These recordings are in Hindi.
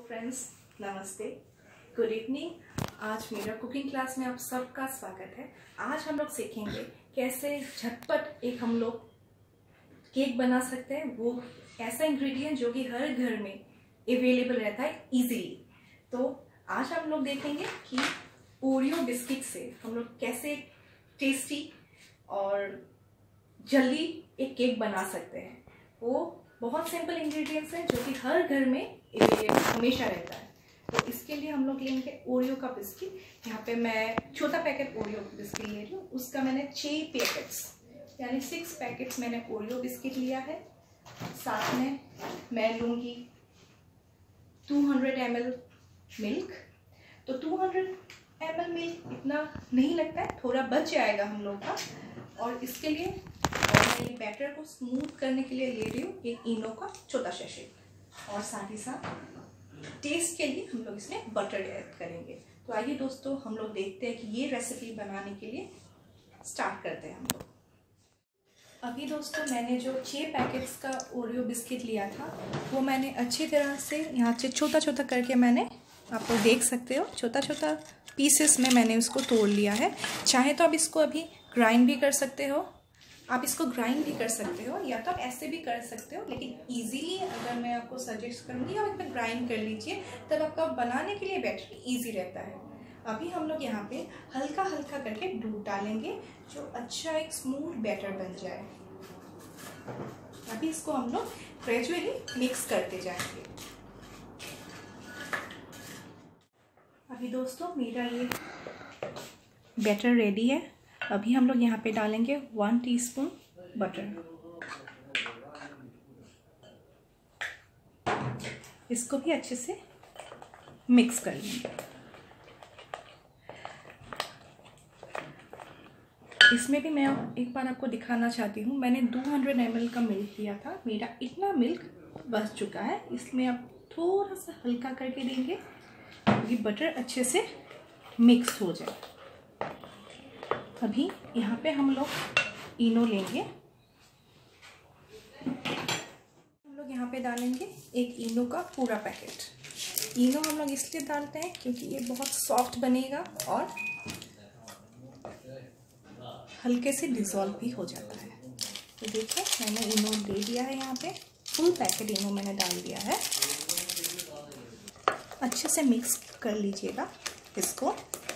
फ्रेंड्स, नमस्ते, गुड इवनिंग। आज मेरा कुकिंग क्लास में आप सबका स्वागत है। आज हम लोग सीखेंगे कैसे झटपट एक हम लोग केक बना सकते हैं। वो ऐसा इंग्रेडिएंट जो कि हर घर में अवेलेबल रहता है इजीली। तो आज हम लोग देखेंगे कि ओरियो बिस्किट से हम लोग कैसे टेस्टी और जल्दी एक केक बना सकते हैं। वो बहुत सिंपल इंग्रेडिएंट्स हैं जो कि हर घर में अवेलेबल हमेशा रहता है। तो इसके लिए हम लोग लेंगे ओरियो का बिस्किट। यहाँ पे मैं छोटा पैकेट ओरियो बिस्किट ले रही हूँ। उसका मैंने 6 पैकेट्स यानी 6 पैकेट्स मैंने ओरियो बिस्किट लिया है। साथ में मैं लूँगी 200 ml मिल्क। तो 200 ml मिल्क इतना नहीं लगता है, थोड़ा बच जाएगा हम लोग का। और इसके लिए मैं ये बैटर को स्मूथ करने के लिए ले रही हूँ एक इनो का छोटा सैशेट। और साथ ही साथ टेस्ट के लिए हम लोग इसमें बटर ऐड करेंगे। तो आइए दोस्तों, हम लोग देखते हैं कि ये रेसिपी बनाने के लिए स्टार्ट करते हैं हम लोग। अभी दोस्तों मैंने जो 6 पैकेट्स का ओरियो बिस्किट लिया था वो मैंने अच्छी तरह से यहाँ से छोटा छोटा करके मैंने, आप लोग देख सकते हो, छोटा छोटा पीसेस में मैंने उसको तोड़ लिया है। चाहे तो आप इसको अभी ग्राइंड भी कर सकते हो, या तो आप ऐसे भी कर सकते हो। लेकिन इजीली अगर मैं आपको सजेस्ट करूँगी आप इसमें ग्राइंड कर लीजिए, तब आपका बनाने के लिए बैटर इजी रहता है। अभी हम लोग यहाँ पे हल्का हल्का करके दूध डालेंगे जो अच्छा एक स्मूथ बैटर बन जाए। अभी इसको हम लोग ग्रेजुअली मिक्स करते जाएंगे। अभी दोस्तों मेरा ये बैटर रेडी है। अभी हम लोग यहाँ पे डालेंगे 1 टीस्पून बटर। इसको भी अच्छे से मिक्स कर लेंगे। इसमें भी मैं एक बार आपको दिखाना चाहती हूँ, मैंने 200 ml का मिल्क लिया था। मेरा इतना मिल्क बच चुका है। इसमें आप थोड़ा सा हल्का करके देंगे ताकि बटर अच्छे से मिक्स हो जाए। अभी यहाँ पे हम लोग इनो लेंगे। हम लोग यहाँ पे डालेंगे एक इनो का पूरा पैकेट। इनो हम लोग इसलिए डालते हैं क्योंकि ये बहुत सॉफ्ट बनेगा और हल्के से डिज़ोल्व भी हो जाता है। तो देखिए मैंने इनो ले लिया है, यहाँ पे फुल पैकेट इनो मैंने डाल दिया है। अच्छे से मिक्स कर लीजिएगा इसको।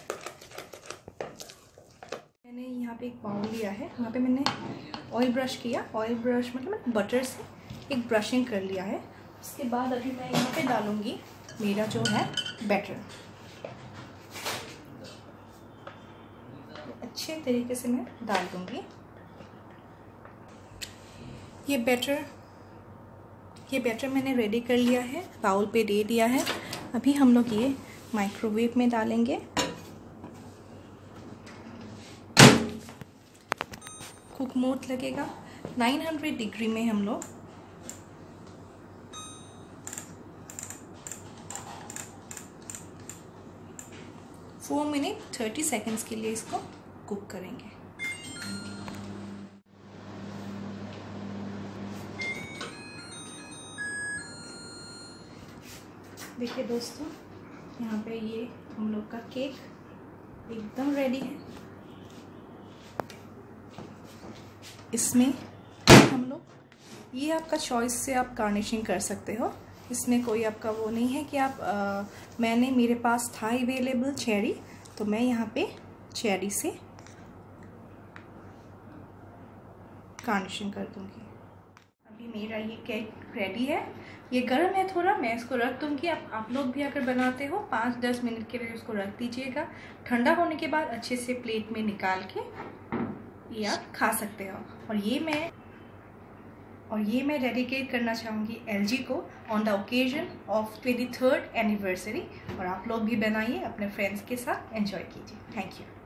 मैंने यहाँ पे एक बाउल लिया है, यहाँ पे मैंने ऑयल ब्रश किया। ऑयल ब्रश मतलब बटर से एक ब्रशिंग कर लिया है। उसके बाद अभी मैं यहाँ पे डालूँगी मेरा जो है बैटर। अच्छे तरीके से मैं डाल दूँगी ये बैटर मैंने रेडी कर लिया है, बाउल पे दे दिया है। अभी हम लोग ये माइक्रोवेव में डालेंगे। कुक मोड लगेगा 900 डिग्री में। हम लोग 4 मिनट 30 सेकेंड्स के लिए इसको कुक करेंगे। देखिए दोस्तों, यहाँ पे ये हम लोग का केक एकदम रेडी है। इसमें हम लोग ये आपका चॉइस से आप गार्निशिंग कर सकते हो। इसमें कोई आपका वो नहीं है कि आप मैंने मेरे पास था अवेलेबल चेरी, तो मैं यहाँ पे चेरी से गार्निशिंग कर दूँगी। अभी मेरा ये केक रेडी है। ये गर्म है थोड़ा, मैं इसको रख दूँगी। आप लोग भी अगर बनाते हो 5-10 मिनट के लिए इसको रख दीजिएगा। ठंडा होने के बाद अच्छे से प्लेट में निकाल के ये आप खा सकते हो। और ये मैं डेडिकेट करना चाहूँगी LG को on the occasion of 23rd anniversary. और आप लोग भी बनाइए, अपने फ्रेंड्स के साथ एंजॉय कीजिए। Thank you.